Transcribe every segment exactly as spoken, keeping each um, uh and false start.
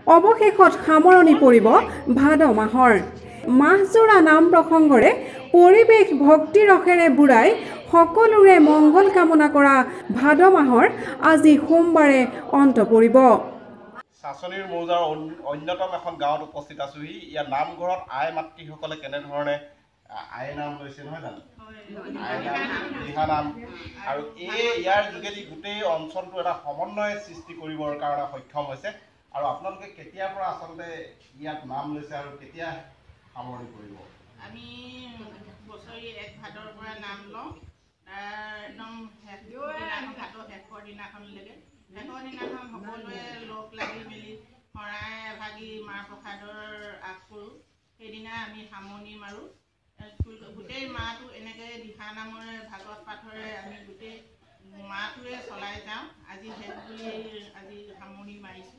অৱশেষত সামৰণি পৰিব ভাদ মাহৰ। মাহজোৰা নাম প্ৰসংগৰে পৰিৱেশ ভক্তি ৰসেৰে বুঢ়াই সকলোৰে মংগল কামনা কৰা ভাদ মাহৰ আজি সোমবাৰে অন্ত পৰিব। চাচনিৰ মৌজাৰ অন্যতম এখন গাঁৱত উপস্থিত আছোহি। ইয়াৰ নামঘৰত আই মাতৃসকলে কেনেধৰণে আই নাম লৈছে নহয় জানো, আই নাম দিহা নাম, আৰু এই ইয়াৰ যোগেদি গোটেই অঞ্চলটো এটা সমন্বয় সৃষ্টি কৰিবৰ কাৰণে সক্ষম হৈছে। আৰু আপোনালোকে কেতিয়াৰ পৰা আচলতে ইয়াত নাম লৈছে আৰু কেতিয়া সামৰণি কৰিব? আমি বছৰি এক ভাদৰ পৰা নাম লওঁ, তাৰ একদম শেষ দিনাখন ভাদৰ শেষৰ দিনাখনলৈকে। শেষৰ দিনাখন সকলোৱে লগ লাগি মেলি শৰাই এভাগি মাহ প্ৰসাদৰ আগ কৰোঁ। সেইদিনা আমি সামৰণি মাৰোঁ। গোটেই মাহটো এনেকৈ দিহা নামৰে ভাগৱত পাঠৰে আমি গোটেই মাহটোৱে চলাই যাওঁ। আজি শেষ বুলি আজি সামৰণি মাৰিছোঁ।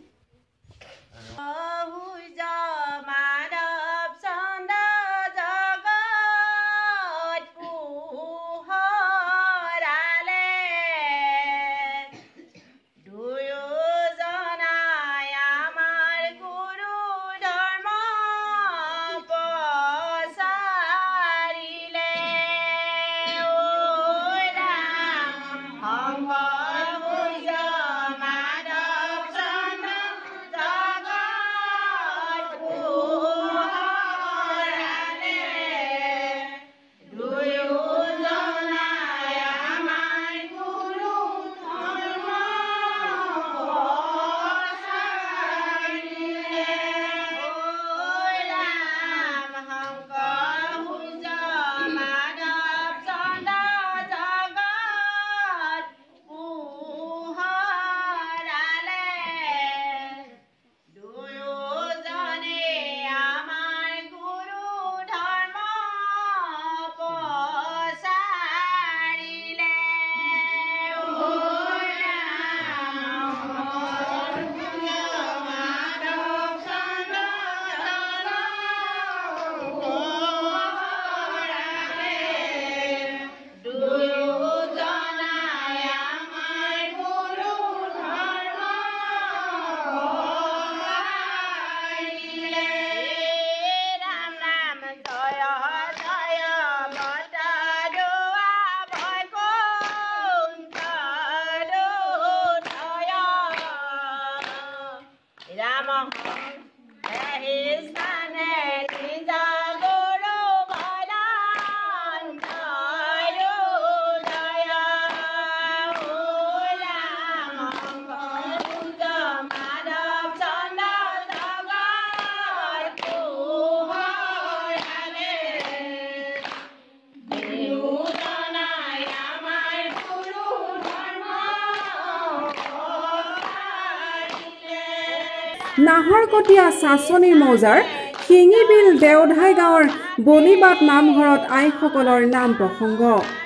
নাহৰকটীয়া চাচনিৰ মৌজাৰ শিঙিবিল দেওধাই গাঁৱৰ বলিবাট নামঘৰত আইসকলৰ নাম প্ৰসংগ।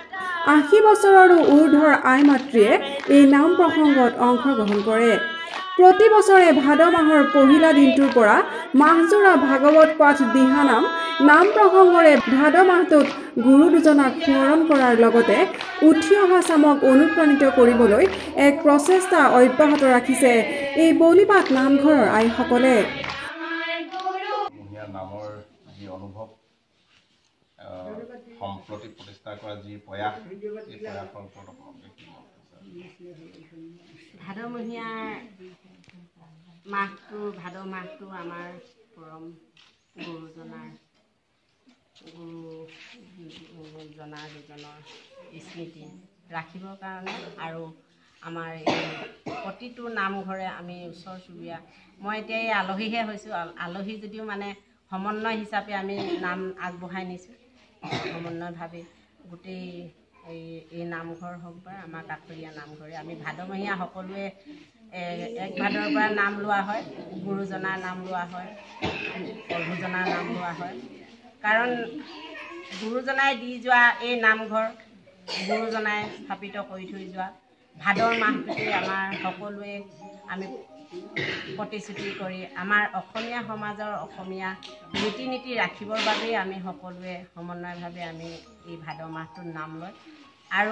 আশী বছৰৰো ঊৰ্ধৰ আই মাতৃয়ে এই নাম প্ৰসংগত অংশগ্ৰহণ কৰে। প্ৰতি বছৰে ভাদ মাহৰ পহিলা দিনটোৰ পৰা মাহজোৰা ভাগৱত পাঠ দিহানাম নাম প্ৰসংগৰে ভাদ মাহটোত গুৰু দুজনাক স্মৰণ কৰাৰ লগতে উঠি অহা চামক অনুপ্ৰাণিত কৰিবলৈ এক প্ৰচেষ্টা অব্যাহত ৰাখিছে এই বলিবাট নামঘৰৰ আইসকলে। নামৰ যি অনুভৱ, সম্প্ৰতি প্ৰতিষ্ঠা কৰা যি প্ৰয়াস, এই প্ৰয়াসৰ ওপৰত ভাদমহীয়াৰ মাহটো ভাদ মাহটো আমাৰ পৰম গুৰুজনাৰ গুৰুজনাৰ দুজনৰ স্মৃতি ৰাখিবৰ কাৰণে আৰু আমাৰ এই প্ৰতিটো নামঘৰে আমি ওচৰ চুবুৰীয়া, মই এতিয়া এই আলহীহে হৈছোঁ, আলহী যদিও মানে সমন্বয় হিচাপে আমি নাম আগবঢ়াই নিছোঁ। সমন্বয়ভাৱে গোটেই এই এই নামঘৰ হওক বা আমাৰ কাষৰীয়া নামঘৰে আমি ভাদমহীয়া সকলোৱে এক ভাদৰ পৰা নাম লোৱা হয়, গুৰুজনাৰ নাম লোৱা হয়, প্ৰভুজনাৰ নাম লোৱা হয়। কাৰণ গুৰুজনাই দি যোৱা এই নামঘৰ, গুৰুজনাই স্থাপিত কৰি থৈ যোৱা ভাদৰ মাহটোতে আমাৰ সকলোৱে আমি প্ৰতিশ্ৰুতি কৰি আমাৰ অসমীয়া সমাজৰ অসমীয়া ৰীতি নীতি ৰাখিবৰ বাবেই আমি সকলোৱে সমন্বয়ভাৱে আমি এই ভাদ মাহটোৰ নাম লয়। আৰু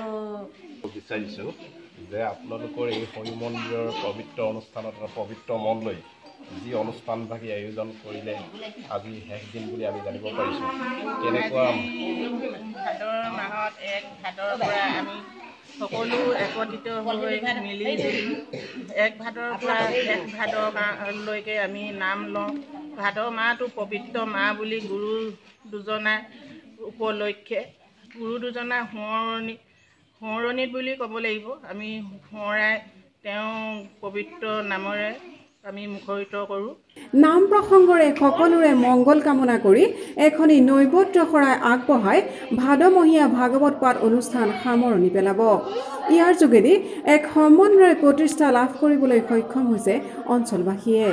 বিচাৰিছোঁ যে আপোনালোকৰ এই হৰি মন্দিৰৰ পবিত্ৰ অনুষ্ঠানত পবিত্ৰ মন লৈ যি অনুষ্ঠানভাগী আয়োজন কৰিলে আজি শেষ দিন বুলি আমি জানিব পাৰিছোঁ কেনেকুৱা ভাদৰ মাহত এক ভাদৰ পৰা আমি সকলো একত্ৰিত হৈ মিলি এক ভাদৰ পৰা এক ভাদলৈকে আমি নাম লওঁ। ভাদ মাহটো পবিত্ৰ মাহ বুলি গুৰু দুজনাৰ উপলক্ষে গুৰু দুজনা সোঁৱৰণি সোঁৱৰণিত বুলি ক'ব লাগিব। আমি সোঁৱৰাই তেওঁ পবিত্ৰ নামৰে আমি মুখৰিত কৰোঁ। নাম প্ৰসংগৰে সকলোৰে মংগল কামনা কৰি এখনি নৈবদ্য শৰাই আগবঢ়াই ভাদমহীয়া ভাগৱত পাঠ অনুষ্ঠান সামৰণি পেলাব। ইয়াৰ যোগেদি এক সমন্বয় প্ৰতিষ্ঠা লাভ কৰিবলৈ সক্ষম হৈছে অঞ্চলবাসীয়ে।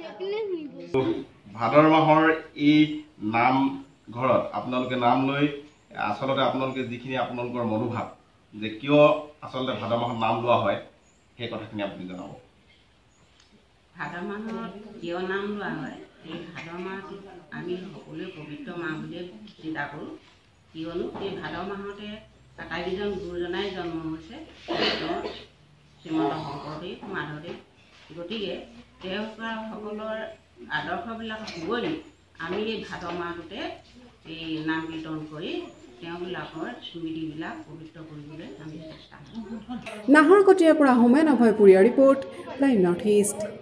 ভাদৰ মাহৰ এই নাম ঘৰত আপোনালোকে নাম লৈ আচলতে আপোনালোকে যিখিনি আপোনালোকৰ মনোভাৱ যে কিয় আচলতে ভাদ মাহত নাম লোৱা হয় সেই কথাখিনি আপুনি জনাব। ভাদ মাহত কিয় নাম লোৱা হয়, এই ভাদ মাহটো আমি সকলোৱে পবিত্ৰ মাহ বুলিয়ে চিন্তা কৰোঁ। কিয়নো এই ভাদ মাহতে আটাইকেইজন গুৰুজনাই জন্ম হৈছে, তেওঁ শ্ৰীমন্ত শংকৰদেৱ মাধৱদেৱ। গতিকে তেওঁসকলৰ আদৰ্শবিলাক শুৱনি আমি এই ভাদ মাহটোতে এই নাম কীৰ্তন কৰি তেওঁবিলাকৰ স্মৃতিবিলাক পবিত্ৰ কৰিবলৈ আমি চেষ্টা কৰোঁ। নাহৰকটীয়াৰ পৰা Homen Abhaypuria report prime north east.